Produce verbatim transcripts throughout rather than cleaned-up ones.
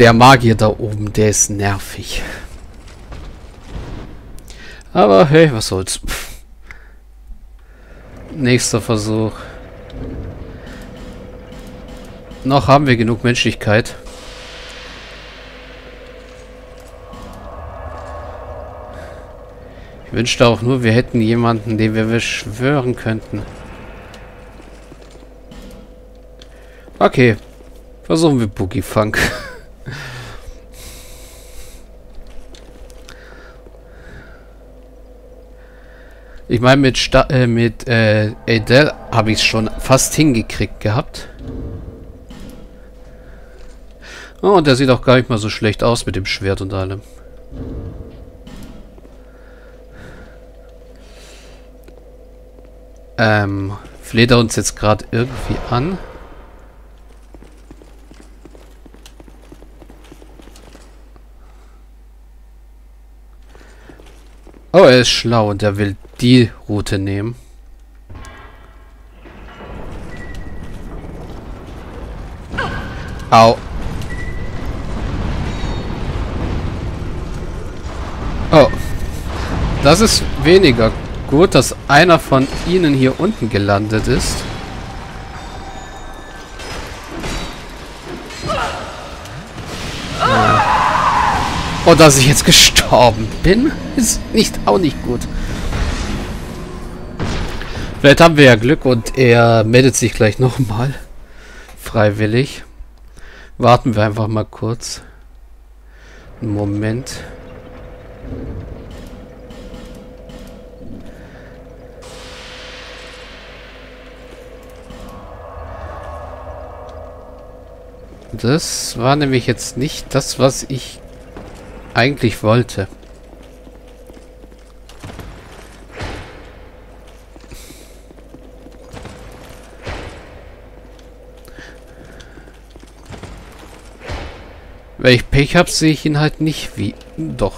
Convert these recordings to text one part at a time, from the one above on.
Der Magier da oben, der ist nervig. Aber hey, was soll's. Pff. Nächster Versuch. Noch haben wir genug Menschlichkeit. Ich wünschte auch nur, wir hätten jemanden, den wir beschwören könnten. Okay. Versuchen wir Boogie Funk. Ich meine, mit, Sta äh, mit äh, Adele habe ich es schon fast hingekriegt gehabt. Oh, und der sieht auch gar nicht mal so schlecht aus mit dem Schwert und allem. Ähm, fleht er uns jetzt gerade irgendwie an? Oh, er ist schlau und er will die Route nehmen. Au. Oh. Das ist weniger gut, dass einer von ihnen hier unten gelandet ist. Und dass ich jetzt gestorben bin, ist nicht auch nicht gut. Vielleicht haben wir ja Glück und er meldet sich gleich nochmal. Freiwillig. Warten wir einfach mal kurz. Einen Moment. Das war nämlich jetzt nicht das, was ich eigentlich wollte. Wenn ich Pech habe, sehe ich ihn halt nicht wie... Doch.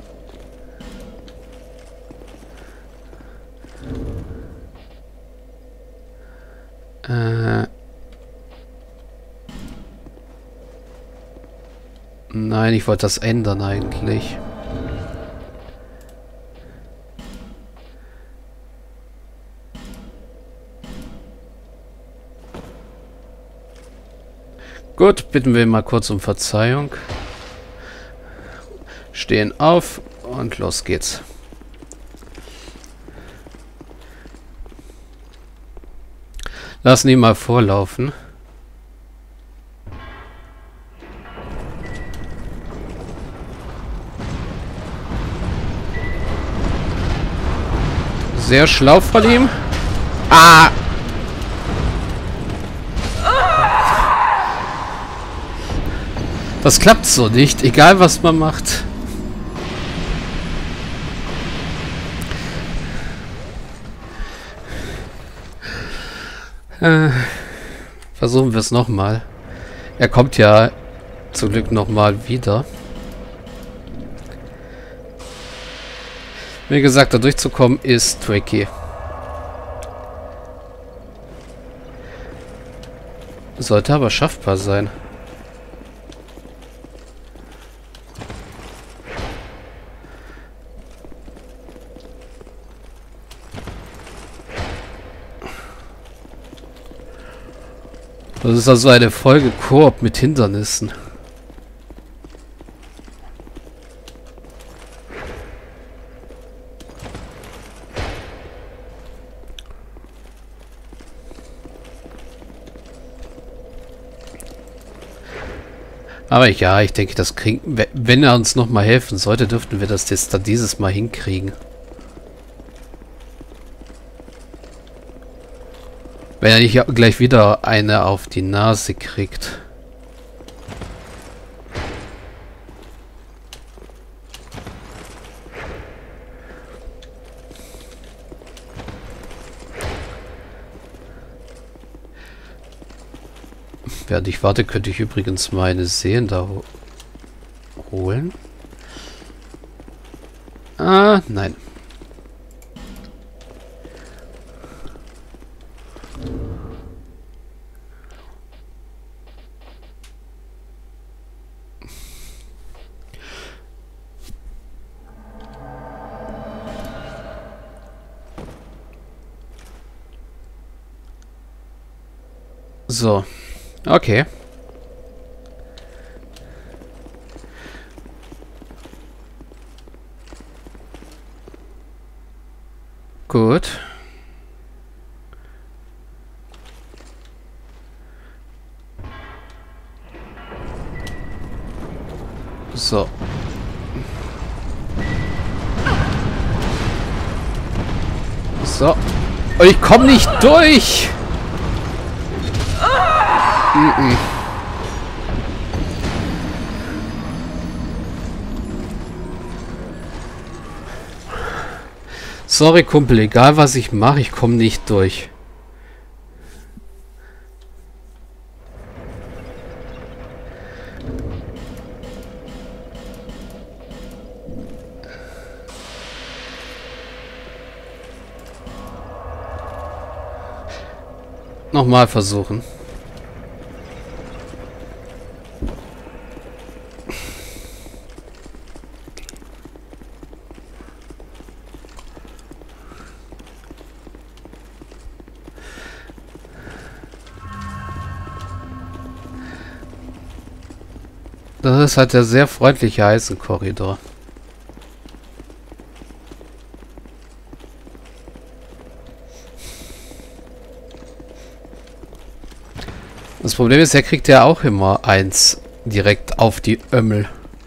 Äh... Nein, ich wollte das ändern eigentlich. Gut, bitten wir mal kurz um Verzeihung. Stehen auf und los geht's. Lassen ihn mal vorlaufen. Sehr schlau von ihm. Ah! Das klappt so nicht, egal was man macht. Äh, versuchen wir es nochmal. Er kommt ja zum Glück nochmal wieder. Wie gesagt, da durchzukommen ist tricky. Sollte aber schaffbar sein. Das ist also eine Folge Koop mit Hindernissen. Aber ja, ich denke, das kriegen... Wenn er uns nochmal helfen sollte, dürften wir das jetzt dann dieses Mal hinkriegen. Wenn er nicht gleich wieder eine auf die Nase kriegt. Während ich warte, könnte ich übrigens meine Seelen da ho holen. Ah, nein. So. Okay. Gut. So. So. Und ich komme nicht durch. Mm-mm. Sorry, Kumpel, egal was ich mache, ich komme nicht durch. Nochmal versuchen. Das ist halt der sehr freundliche Eisenkorridor. Das Problem ist, er kriegt ja auch immer eins direkt auf die Ömmel.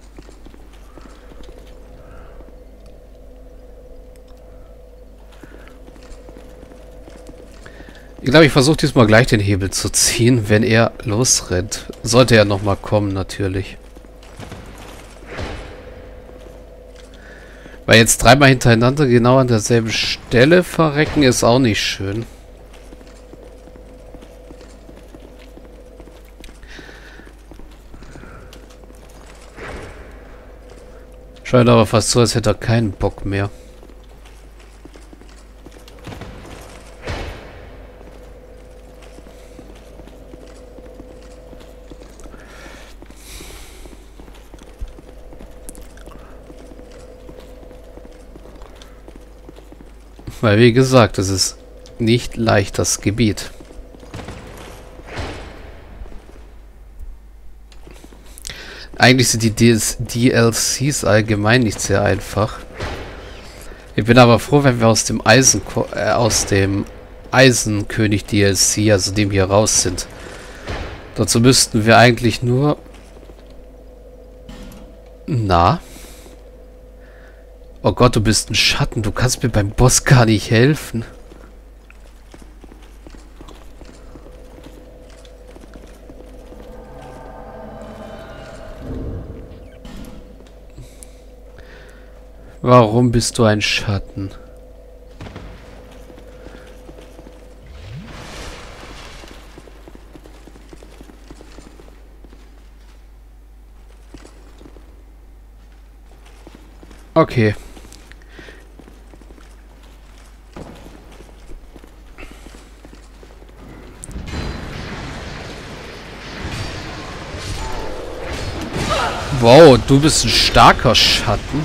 Ich glaube, ich versuche diesmal gleich den Hebel zu ziehen, wenn er losrennt. Sollte er nochmal kommen, natürlich. Weil jetzt dreimal hintereinander genau an derselben Stelle verrecken ist auch nicht schön. Scheint aber fast so, als hätte er keinen Bock mehr. Weil, wie gesagt, es ist nicht leicht, das Gebiet. Eigentlich sind die D L Cs allgemein nicht sehr einfach. Ich bin aber froh, wenn wir aus dem Eisen äh, aus dem Eisenkönig D L C, also dem hier raus sind. Dazu müssten wir eigentlich nur... Na? Oh Gott, du bist ein Schatten. Du kannst mir beim Boss gar nicht helfen. Warum bist du ein Schatten? Okay. Wow, du bist ein starker Schatten.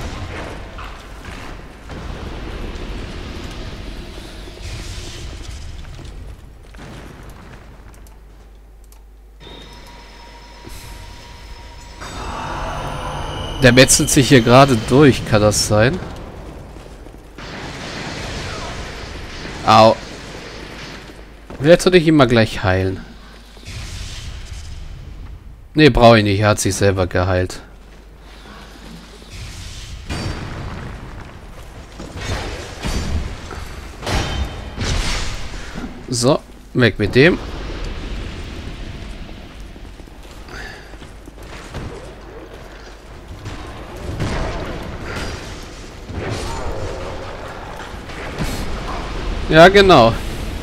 Der metzelt sich hier gerade durch, kann das sein? Au. Willst du dich immer gleich heilen? Ne, brauche ich nicht. Er hat sich selber geheilt. So, weg mit dem. Ja, genau.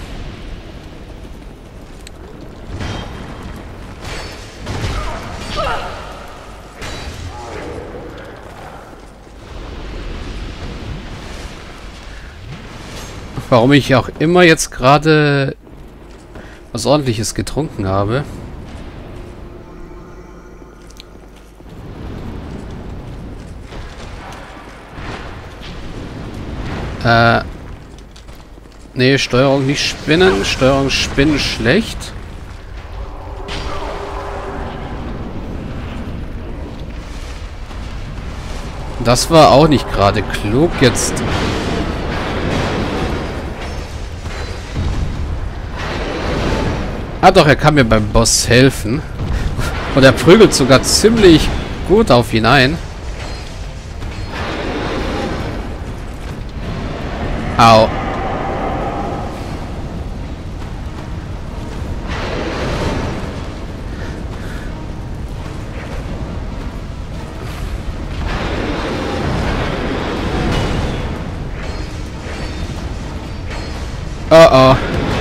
Warum ich auch immer jetzt gerade was Ordentliches getrunken habe. Äh... Nee, Steuerung nicht spinnen. Steuerung spinnen schlecht. Das war auch nicht gerade klug. Jetzt... Ah doch, er kann mir beim Boss helfen. Und er prügelt sogar ziemlich gut auf ihn ein. Au. Oh oh.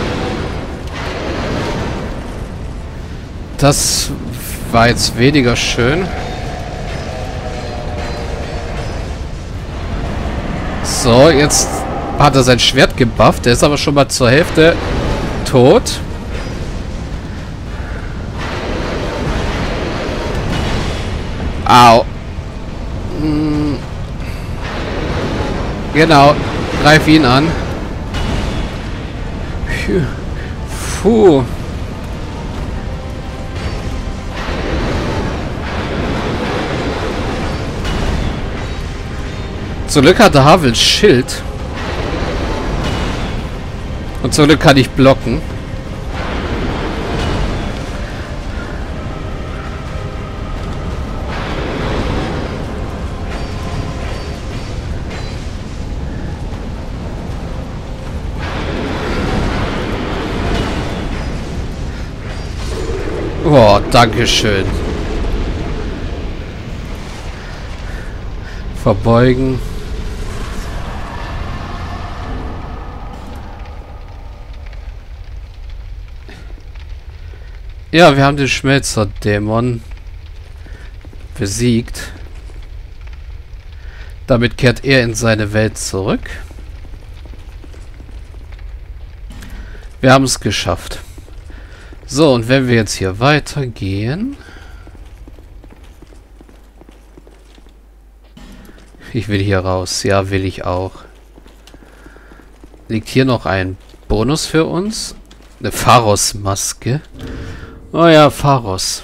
Das war jetzt weniger schön. So, jetzt hat er sein Schwert gebufft. Der ist aber schon mal zur Hälfte tot. Au. Hm. Genau. Greif ihn an. Puh. Zum Glück hat der Havel Schild. Und zum Glück kann ich blocken. Oh, dankeschön. Verbeugen. Ja, wir haben den Schmelzer-Dämon besiegt. Damit kehrt er in seine Welt zurück. Wir haben es geschafft. So, und wenn wir jetzt hier weitergehen... Ich will hier raus. Ja, will ich auch. Liegt hier noch ein Bonus für uns? Eine Pharos-Maske. Oh ja, Pharos.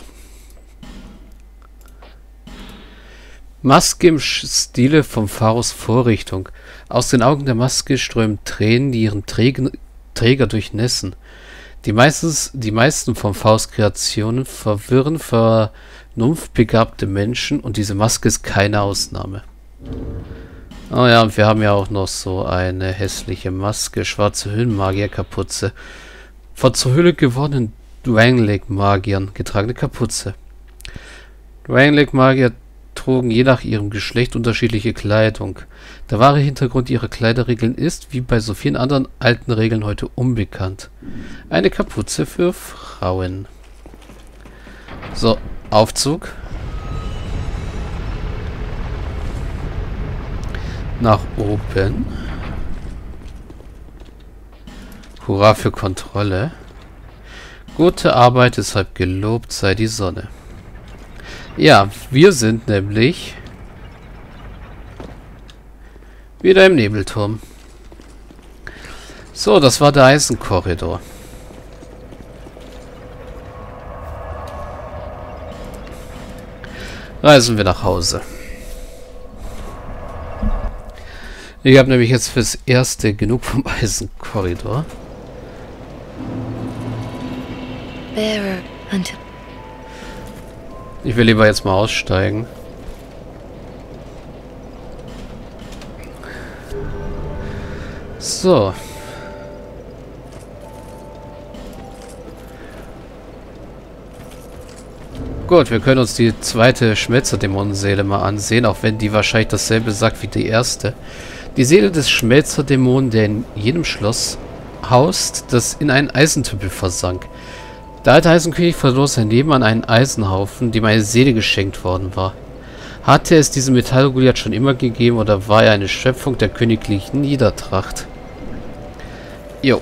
Maske im Stile vom Pharos Vorrichtung. Aus den Augen der Maske strömen Tränen, die ihren Trägen, Träger durchnässen. Die, meistens, die meisten von Pharos Kreationen verwirren vernunftbegabte Menschen und diese Maske ist keine Ausnahme. Oh ja, und wir haben ja auch noch so eine hässliche Maske, schwarze Höhlenmagier-Kapuze. Von zur Höhle gewordenen Drangleic-Magiern getragene Kapuze. Drangleic-Magier trugen je nach ihrem Geschlecht unterschiedliche Kleidung. Der wahre Hintergrund ihrer Kleiderregeln ist, wie bei so vielen anderen alten Regeln, heute unbekannt. Eine Kapuze für Frauen. So, Aufzug. Nach oben. Hurra für Kontrolle. Gute Arbeit, deshalb gelobt sei die Sonne. Ja, wir sind nämlich wieder im Nebelturm. So, das war der Eisenkorridor. Reisen wir nach Hause. Ich habe nämlich jetzt fürs Erste genug vom Eisenkorridor. Ich will lieber jetzt mal aussteigen. So. Gut, wir können uns die zweite Schmelzerdämonenseele mal ansehen, auch wenn die wahrscheinlich dasselbe sagt wie die erste. Die Seele des Schmelzerdämonen, der in jedem Schloss haust, das in einen Eisentümpel versank. Der alte Eisenkönig verlor sein Leben an einen Eisenhaufen, dem eine Seele geschenkt worden war. Hatte es diesen Metallgoliath schon immer gegeben oder war er eine Schöpfung der königlichen Niedertracht? Jo.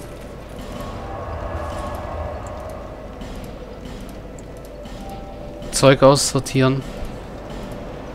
Zeug aussortieren.